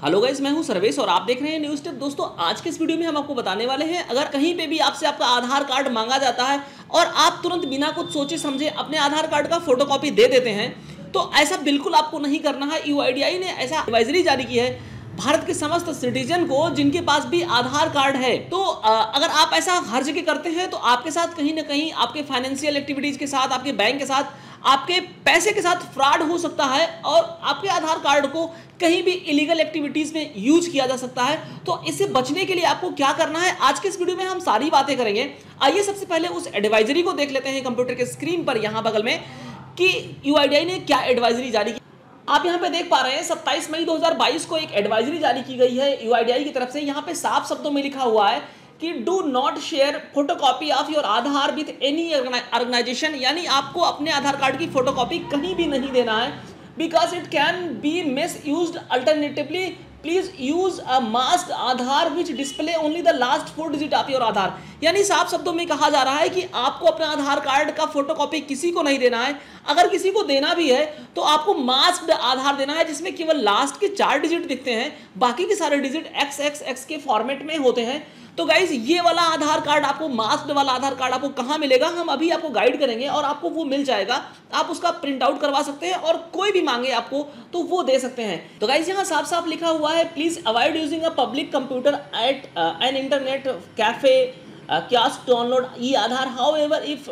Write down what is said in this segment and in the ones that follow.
Hello guys, मैं हूं सर्वेश और आप देख रहे हैं न्यूज़ टिप। दोस्तों, आज के इस वीडियो में हम आपको बताने वाले हैं, अगर कहीं पे भी आपसे आपका आधार कार्ड मांगा जाता है और आप तुरंत बिना कुछ सोचे समझे अपने आधार कार्ड का फोटोकॉपी दे देते हैं, तो ऐसा बिल्कुल आपको नहीं करना है। यूआईडीआई ने ऐसा एडवाइजरी जारी की है भारत के समस्त सिटीजन को जिनके पास भी आधार कार्ड है। तो अगर आप ऐसा हर जगह करते हैं तो आपके साथ कहीं ना कहीं आपके फाइनेंशियल एक्टिविटीज के साथ, आपके बैंक के साथ, आपके पैसे के साथ फ्रॉड हो सकता है और आपके आधार कार्ड को कहीं भी इलीगल एक्टिविटीज में यूज किया जा सकता है। तो इससे बचने के लिए आपको क्या करना है, आज के इस वीडियो में हम सारी बातें करेंगे। आइए सबसे पहले उस एडवाइजरी को देख लेते हैं कंप्यूटर के स्क्रीन पर यहां बगल में कि यूआईडीआई ने क्या एडवाइजरी जारी की। आप यहां पे देख पा रहे हैं 27 मई 2022 को एक एडवाइजरी जारी की गई है यूआईडीआई की तरफ से। यहां पे साफ शब्दों में लिखा हुआ है कि do not share photocopy of your Aadhaar with any organisation, यानी आपको अपने आधार कार्ड की फोटोकॉपी कहीं भी नहीं देना है, because it can be misuse. Alternatively please use a mask Aadhaar which display only the last 4 digit of your Aadhaar. यानी साफ शब्दों में कहा जा रहा है कि आपको अपना आधार कार्ड का फोटोकॉपी किसी को नहीं देना है। अगर किसी को देना भी है तो आपको मास्क्ड आधार देना है जिसमें केवल लास्ट के 4 डिजिट दिखते हैं, बाकी के सारे डिजिट XXX के फॉर्मेट में होते हैं। तो गाइज, ये वाला आधार कार्ड आपको, मास्क्ड वाला आधार कार्ड आपको कहां मिलेगा, हम अभी आपको गाइड करेंगे और आपको वो मिल जाएगा। आप उसका प्रिंट आउट करवा सकते हैं और कोई भी मांगे आपको तो वो दे सकते हैं। तो गाइज, यहां साफ साफ लिखा हुआ है, please avoid using a public computer at an internet cafe kiosk download e Aadhaar. However if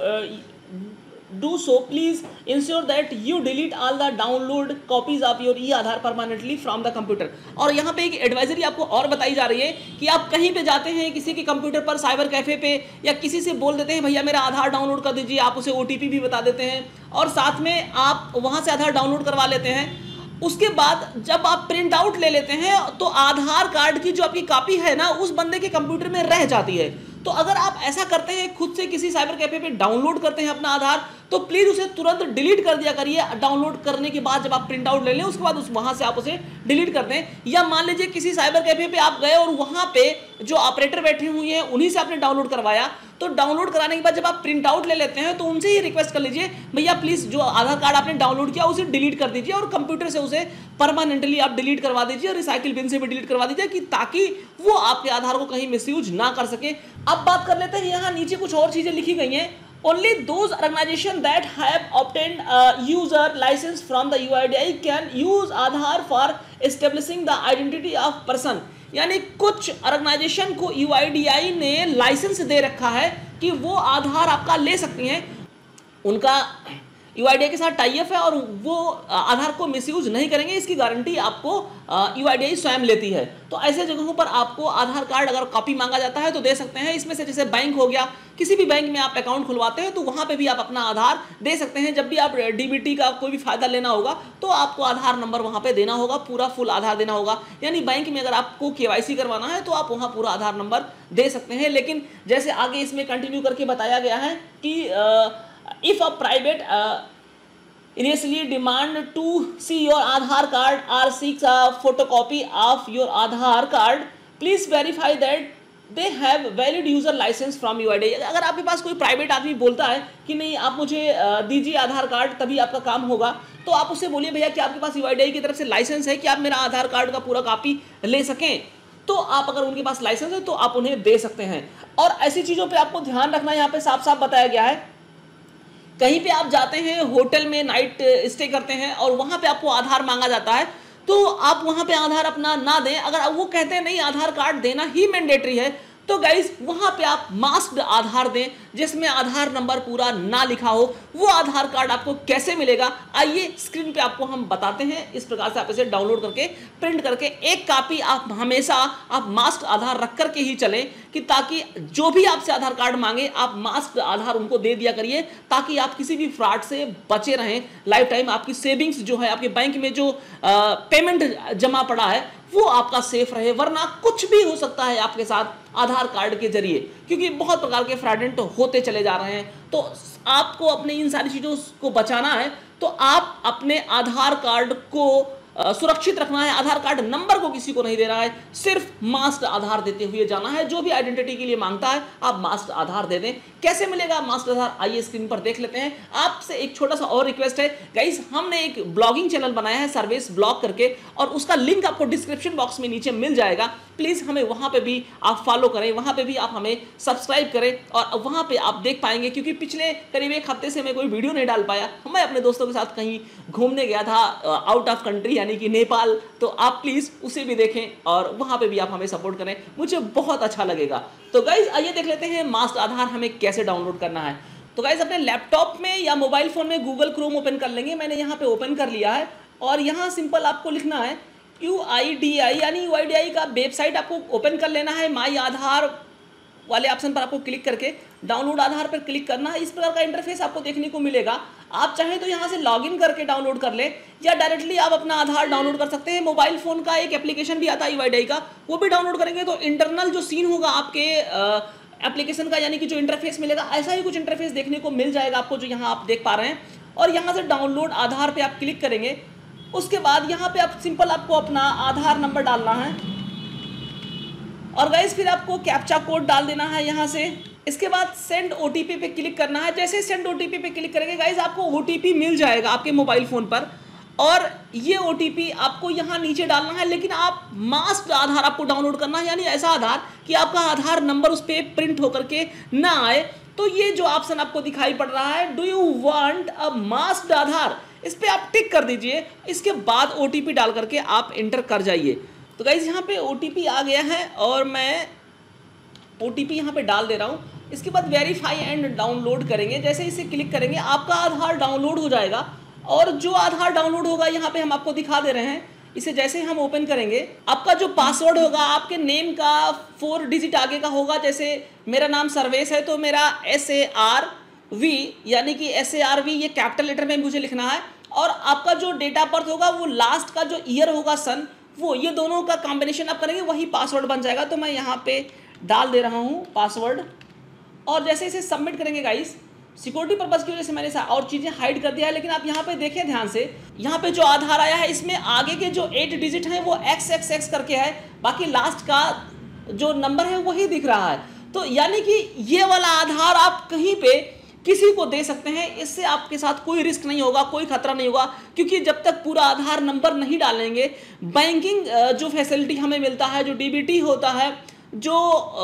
do so, please ensure that you delete all the download copies of your e-आधार permanently from the computer। और यहाँ पे एक advisory आपको और बताई जा रही है कि आप कहीं पे जाते हैं किसी के कंप्यूटर पर, साइबर कैफे पे, या किसी से बोल देते हैं भैया मेरा आधार डाउनलोड कर दीजिए, आप उसे OTP भी बता देते हैं और साथ में आप वहाँ से आधार डाउनलोड करवा लेते हैं। उसके बाद जब आप प्रिंट आउट ले लेते हैं तो आधार कार्ड की जो आपकी कॉपी है ना, उस बंदे के कंप्यूटर में रह जाती है। तो अगर आप ऐसा करते हैं, खुद से किसी साइबर कैफे पे डाउनलोड करते हैं अपना आधार, तो प्लीज उसे तुरंत डिलीट कर दिया करिए। डाउनलोड करने के बाद जब आप प्रिंट आउट ले लें उसके बाद वहां से आप उसे डिलीट कर दें। या मान लीजिए किसी साइबर कैफे पे आप गए और वहां पे जो ऑपरेटर बैठे हुए हैं उन्हीं से आपने डाउनलोड करवाया, तो डाउनलोड कराने के बाद जब आप प्रिंट आउट ले लेते हैं तो उनसे ही रिक्वेस्ट कर लीजिए भैया प्लीज जो आधार कार्ड आपने डाउनलोड किया उसे डिलीट कर दीजिए और कंप्यूटर से उसे परमानेंटली आप डिलीट करवा दीजिए और रिसाइकिल बिन से भी डिलीट करवा दीजिए, कि ताकि वो आपके आधार को कहीं मिसयूज ना कर सके। अब बात कर लेते हैं, यहाँ नीचे कुछ और चीजें लिखी गई हैं। Only those organizations that have obtained a user license from the UIDAI can use Aadhaar for establishing the identity of person। यानी कुछ ऑर्गेनाइजेशन को UIDAI ने लाइसेंस दे रखा है कि वो आधार आपका ले सकती हैं। उनका UIDAI के साथ टाई अप है और वो आधार को मिसयूज नहीं करेंगे, इसकी गारंटी आपको UIDAI स्वयं लेती है। तो ऐसे जगहों पर आपको आधार कार्ड अगर कॉपी मांगा जाता है तो दे सकते हैं। इसमें से जैसे बैंक हो गया, किसी भी बैंक में आप अकाउंट खुलवाते हैं तो वहां पे भी आप अपना आधार दे सकते हैं। जब भी आप DBT का कोई भी फायदा लेना होगा तो आपको आधार नंबर वहां पे देना होगा, पूरा फुल आधार देना होगा। यानी बैंक में अगर आपको KYC करवाना है तो आप वहां पूरा आधार नंबर दे सकते हैं। लेकिन जैसे आगे इसमें कंटिन्यू करके बताया गया है कि if a private initially demand to see your Aadhaar card or seeks a photocopy of your Aadhaar card, please verify that they have valid user license from UIDAI। अगर आपके पास कोई प्राइवेट आदमी बोलता है कि नहीं आप मुझे दीजिए आधार कार्ड तभी आपका काम होगा, तो आप उससे बोलिए भैया कि आपके पास UIDAI की तरफ से लाइसेंस है कि आप मेरा आधार कार्ड का पूरा कॉपी ले सकें। तो आप अगर उनके पास लाइसेंस है तो आप उन्हें दे सकते हैं। और ऐसी चीज़ों पर आपको ध्यान रखना, यहाँ पे साफ साफ बताया गया है, कहीं पे आप जाते हैं, होटल में नाइट स्टे करते हैं और वहां पे आपको आधार मांगा जाता है, तो आप वहां पे आधार अपना ना दें। अगर वो कहते हैं नहीं आधार कार्ड देना ही मैंडेटरी है, तो गाइज वहां पे आप मास्क्ड आधार दें जिसमें आधार नंबर पूरा ना लिखा हो। वो आधार कार्ड आपको कैसे मिलेगा, आइए स्क्रीन पे आपको हम बताते हैं। इस प्रकार से आप इसे डाउनलोड करके प्रिंट करके एक कॉपी आप हमेशा आप मास्क्ड आधार रख करके ही चलें, कि ताकि जो भी आपसे आधार कार्ड मांगे आप मास्क्ड आधार उनको दे दिया करिए, ताकि आप किसी भी फ्रॉड से बचे रहें। लाइफ टाइम आपकी सेविंग्स जो है, आपके बैंक में जो पेमेंट जमा पड़ा है वो आपका सेफ रहे, वरना कुछ भी हो सकता है आपके साथ आधार कार्ड के जरिए, क्योंकि बहुत प्रकार के फ्रॉडेंट होते चले जा रहे हैं। तो आपको अपने इन सारी चीजों को बचाना है तो आप अपने आधार कार्ड को सुरक्षित रखना है। आधार कार्ड नंबर को किसी को नहीं देना है, सिर्फ मास्क्ड आधार देते हुए जाना है। जो भी आइडेंटिटी के लिए मांगता है आप मास्क्ड आधार दे दें, कैसे मिलेगा मास्क आधार, आइए स्क्रीन पर देख लेते हैं। आपसे एक छोटा सा और रिक्वेस्ट है गाइस, हमने एक ब्लॉगिंग चैनल बनाया है सर्विस ब्लॉग करके, और उसका लिंक आपको डिस्क्रिप्शन बॉक्स में नीचे मिल जाएगा। प्लीज हमें वहां पे भी आप फॉलो करें, वहां पे भी आप हमें सब्सक्राइब करें, और वहां पे आप देख पाएंगे, क्योंकि पिछले करीब एक हफ्ते से मैं कोई वीडियो नहीं डाल पाया। मैं अपने दोस्तों के साथ कहीं घूमने गया था आउट ऑफ कंट्री यानी कि नेपाल, तो आप प्लीज उसे भी देखें और वहां पे भी आप हमें सपोर्ट करें, मुझे बहुत अच्छा लगेगा। तो गाइज आइए देख लेते हैं मास्क आधार हमें कैसे डाउनलोड करना है। तो गाइज अपने लैपटॉप में या मोबाइल फोन में गूगल क्रोम ओपन कर लेंगे। मैंने यहाँ पे ओपन कर लिया है, और यहाँ सिंपल आपको लिखना है UIDI यानी UIDI का वेबसाइट आपको ओपन कर लेना है। माई आधार वाले ऑप्शन पर आपको क्लिक करके डाउनलोड आधार पर क्लिक करना है। इस प्रकार का इंटरफेस आपको देखने को मिलेगा। आप चाहें तो यहाँ से लॉगिन करके डाउनलोड कर ले, या डायरेक्टली आप अपना आधार डाउनलोड कर सकते हैं। मोबाइल फोन का एक एप्लीकेशन भी आता है UIDI का, वो भी डाउनलोड करेंगे तो इंटरनल जो सीन होगा आपके एप्लीकेशन का, यानी कि जो इंटरफेस मिलेगा, ऐसा ही कुछ इंटरफेस देखने को मिल जाएगा आपको, जो यहाँ आप देख पा रहे हैं। और यहाँ से डाउनलोड आधार पे आप क्लिक करेंगे। उसके बाद यहाँ पे आप सिंपल आपको अपना आधार नंबर डालना है, और गाइस फिर आपको कैप्चा कोड डाल देना है यहाँ से। इसके बाद सेंड OTP पे क्लिक करना है। जैसे सेंड OTP पे क्लिक करेंगे गाइस आपको OTP मिल जाएगा आपके मोबाइल फोन पर, और ये OTP आपको यहाँ नीचे डालना है। लेकिन आप मास्क आधार आपको डाउनलोड करना है, यानी ऐसा आधार कि आपका आधार नंबर उस पर प्रिंट होकर के ना आए। तो ये जो ऑप्शन आपको दिखाई पड़ रहा है, do you want a mask Aadhaar, इस पर आप टिक कर दीजिए। इसके बाद OTP डाल करके आप एंटर कर जाइए। तो गाइज यहाँ पे OTP आ गया है, और मैं OTP यहाँ पे डाल दे रहा हूँ। इसके बाद वेरीफाई एंड डाउनलोड करेंगे। जैसे इसे क्लिक करेंगे आपका आधार डाउनलोड हो जाएगा, और जो आधार डाउनलोड होगा यहाँ पे हम आपको दिखा दे रहे हैं। इसे जैसे हम ओपन करेंगे, आपका जो पासवर्ड होगा आपके नेम का 4 डिजिट आगे का होगा। जैसे मेरा नाम सर्वेश है तो मेरा SARV यानी कि SARV ये कैपिटल लेटर में मुझे लिखना है, और आपका जो डेट ऑफ बर्थ होगा वो लास्ट का जो ईयर होगा सन, वो ये दोनों का कॉम्बिनेशन आप करेंगे, वही पासवर्ड बन जाएगा। तो मैं यहाँ पे डाल दे रहा हूँ पासवर्ड, और जैसे इसे सबमिट करेंगे गाइस, सिक्योरिटी पर्पस की वजह से मैंने और चीज़ें हाइड कर दिया है। लेकिन आप यहाँ पे देखें ध्यान से, यहाँ पे जो आधार आया है इसमें आगे के जो 8 डिजिट हैं वो XXX करके है, बाकी लास्ट का जो नंबर है वही दिख रहा है। तो यानी कि ये वाला आधार आप कहीं पे किसी को दे सकते हैं, इससे आपके साथ कोई रिस्क नहीं होगा, कोई खतरा नहीं होगा। क्योंकि जब तक पूरा आधार नंबर नहीं डालेंगे, बैंकिंग जो फैसिलिटी हमें मिलता है, जो DBT होता है, जो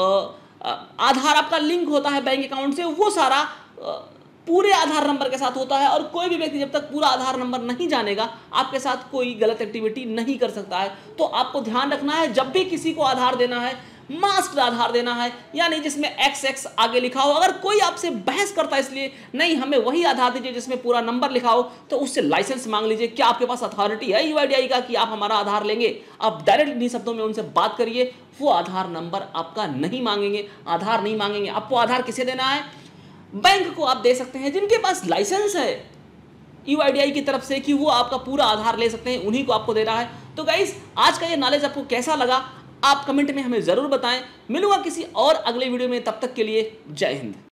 आधार आपका लिंक होता है बैंक अकाउंट से, वो सारा पूरे आधार नंबर के साथ होता है। और कोई भी व्यक्ति जब तक पूरा आधार नंबर नहीं जानेगा, आपके साथ कोई गलत एक्टिविटी नहीं कर सकता है। तो आपको ध्यान रखना है, जब भी किसी को आधार देना है, मास्क आधार देना है, यानी जिसमें XX आगे लिखा हो। अगर कोई आपसे बहस करता है इसलिए नहीं हमें वही आधार दीजिए जिसमें पूरा नंबर लिखा हो, तो उससे लाइसेंस मांग लीजिए। क्या आपके पास अथॉरिटी है UIDI का कि आप हमारा आधार लेंगे? आप डायरेक्ट इन्हीं शब्दों में उनसे बात करिए, वो आधार नंबर आपका नहीं मांगेंगे, आधार नहीं मांगेंगे। आपको आधार किसे देना है? बैंक को आप दे सकते हैं जिनके पास लाइसेंस है UIDI की तरफ से कि वो आपका पूरा आधार ले सकते हैं, उन्हीं को आपको देना है। तो गाइस आज का ये नॉलेज आपको कैसा लगा आप कमेंट में हमें जरूर बताएं। मिलूंगा किसी और अगले वीडियो में, तब तक के लिए जय हिंद।